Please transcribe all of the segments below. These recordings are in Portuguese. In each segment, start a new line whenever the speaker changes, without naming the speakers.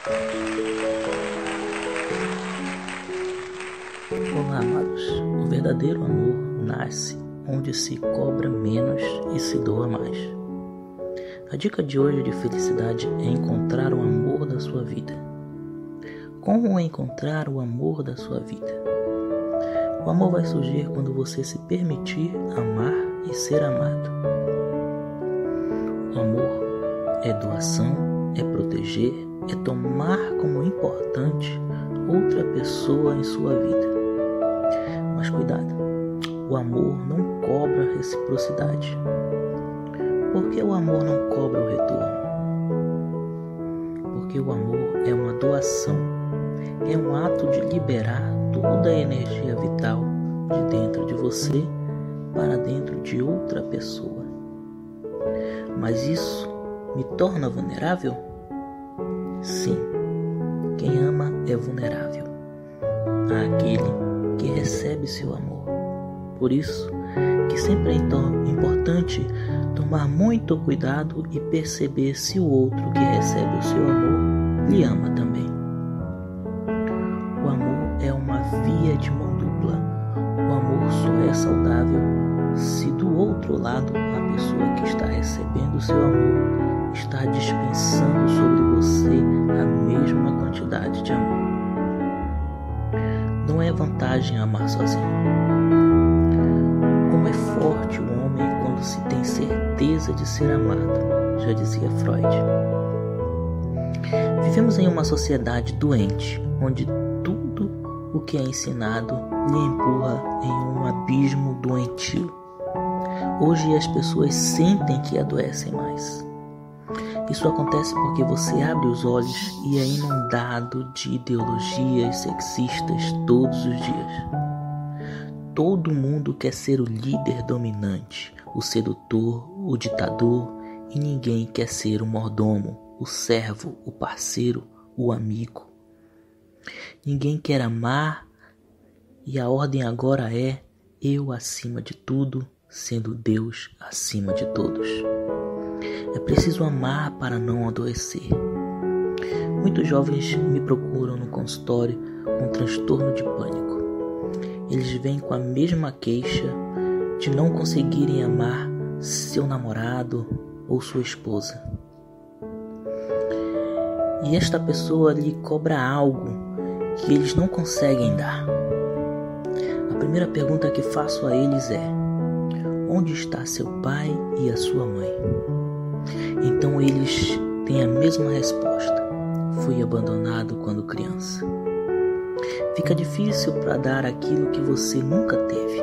Olá, amados. O verdadeiro amor nasce onde se cobra menos e se doa mais. A dica de hoje de felicidade é encontrar o amor da sua vida. Como encontrar o amor da sua vida? O amor vai surgir quando você se permitir amar e ser amado. O amor é doação, é proteger, é tomar como importante outra pessoa em sua vida. Mas cuidado, o amor não cobra reciprocidade. Por que o amor não cobra o retorno? Porque o amor é uma doação, é um ato de liberar toda a energia vital de dentro de você para dentro de outra pessoa. Mas isso me torna vulnerável? Sim, quem ama é vulnerável àquele que recebe seu amor. Por isso que sempre é importante tomar muito cuidado e perceber se o outro que recebe o seu amor lhe ama também. O amor é uma via de mão dupla. O amor só é saudável se do outro lado a pessoa que está recebendo o seu amor está dispensando sobre você a mesma quantidade de amor. Não é vantagem amar sozinho. Como é forte o homem quando se tem certeza de ser amado, já dizia Freud. Vivemos em uma sociedade doente, onde tudo o que é ensinado lhe empurra em um abismo doentio. Hoje as pessoas sentem que adoecem mais. Isso acontece porque você abre os olhos e é inundado de ideologias sexistas todos os dias. Todo mundo quer ser o líder dominante, o sedutor, o ditador, e ninguém quer ser o mordomo, o servo, o parceiro, o amigo. Ninguém quer amar e a ordem agora é eu acima de tudo, sendo Deus acima de todos. É preciso amar para não adoecer. Muitos jovens me procuram no consultório com transtorno de pânico. Eles vêm com a mesma queixa de não conseguirem amar seu namorado ou sua esposa. E esta pessoa lhe cobra algo que eles não conseguem dar. A primeira pergunta que faço a eles é: onde está seu pai e a sua mãe? Então eles têm a mesma resposta: fui abandonado quando criança. Fica difícil para dar aquilo que você nunca teve.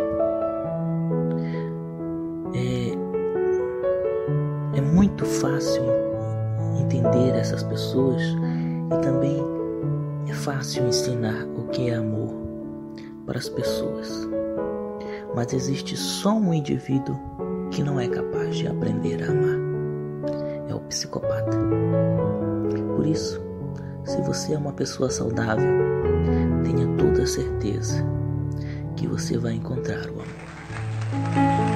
É muito fácil entender essas pessoas e também é fácil ensinar o que é amor para as pessoas. Mas existe só um indivíduo que não é capaz de aprender a amar. É o psicopata. Por isso, se você é uma pessoa saudável, tenha toda a certeza que você vai encontrar o amor.